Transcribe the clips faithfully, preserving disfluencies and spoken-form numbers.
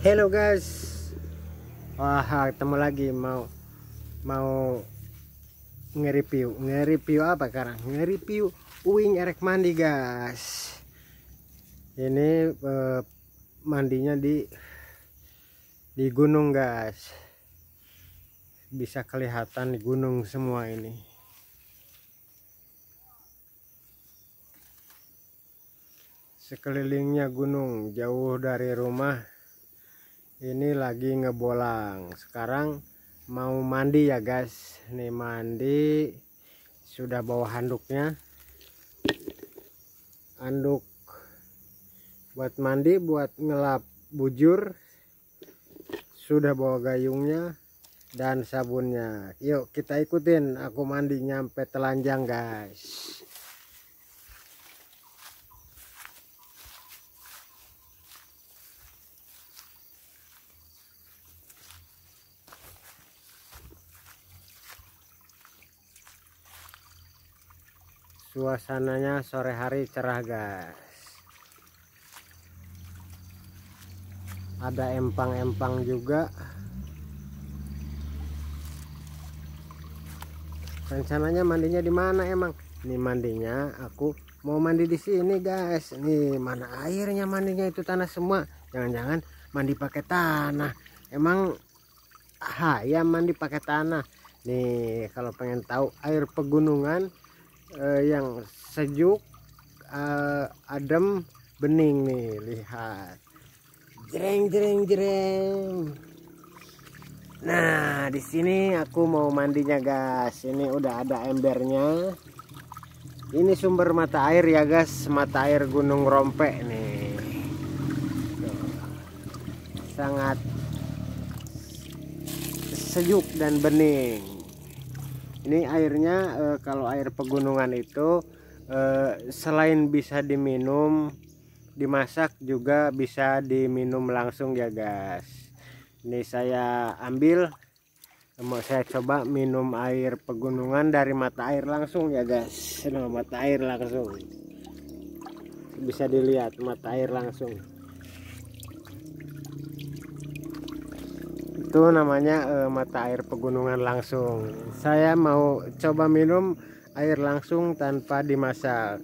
Hello guys, wah ketemu lagi mau mau nge-review nge-review apa sekarang? Nge-review uing erek mandi guys. Ini eh, mandinya di di gunung guys, bisa kelihatan di gunung semua ini. Sekelilingnya gunung, jauh dari rumah. Ini lagi ngebolang. Sekarang mau mandi ya guys. Nih mandi, sudah bawa handuknya, handuk buat mandi, buat ngelap bujur, sudah bawa gayungnya dan sabunnya. Yuk kita ikutin aku mandi nyampe telanjang guys. Suasananya sore hari cerah guys, ada empang-empang juga. Rencananya mandinya di mana emang? Ini mandinya aku mau mandi di sini guys. Nih mana airnya, mandinya itu tanah semua. Jangan-jangan mandi pakai tanah. Emang ya mandi pakai tanah. Nih kalau pengen tahu air pegunungan eh, yang sejuk, eh, adem, bening nih, lihat. Jreng jreng jreng. Nah, di sini aku mau mandinya guys. Ini udah ada embernya. Ini sumber mata air ya guys, mata air Gunung Rompe nih. Tuh. Sangat sejuk dan bening. Ini airnya eh, kalau air pegunungan itu eh, selain bisa diminum, dimasak juga bisa diminum langsung ya guys. Ini saya ambil, mau saya coba minum air pegunungan dari mata air langsung ya guys. Nah, mata air langsung, bisa dilihat mata air langsung. Itu namanya eh, mata air pegunungan langsung. Saya mau coba minum air langsung tanpa dimasak.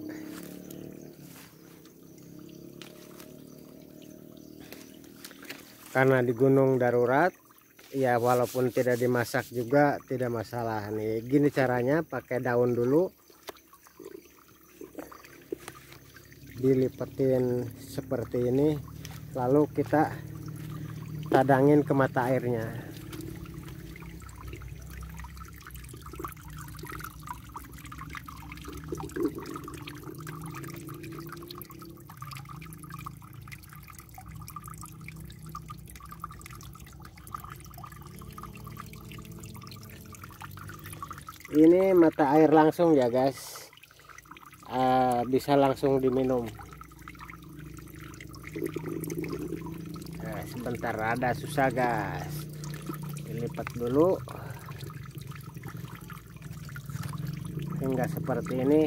Karena di gunung darurat ya, walaupun tidak dimasak juga tidak masalah. Nih gini caranya, pakai daun dulu, dilipetin seperti ini, lalu kita tadangin ke mata airnya. Ini mata air langsung ya guys, uh, bisa langsung diminum. Nah, sebentar, ada susah guys, dilipat dulu hingga seperti ini.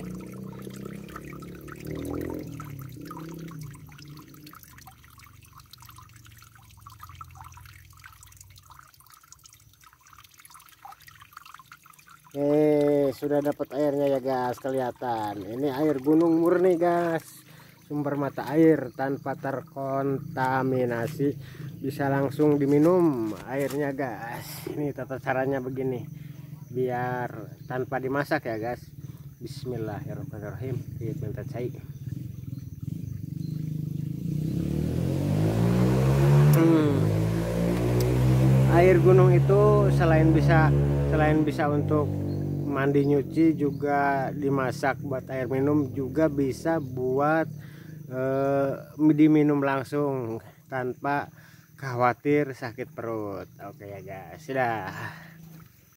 Eh, sudah dapat airnya ya guys, kelihatan. Ini air gunung murni guys, sumber mata air tanpa terkontaminasi, bisa langsung diminum airnya guys. Ini tata caranya begini, biar tanpa dimasak ya guys. Bismillahirrahmanirrahim. Kita cai. Hmm. Air gunung itu selain bisa selain bisa untuk mandi, nyuci, juga dimasak buat air minum, juga bisa buat eh, diminum langsung tanpa khawatir sakit perut. Oke ya guys, sudah.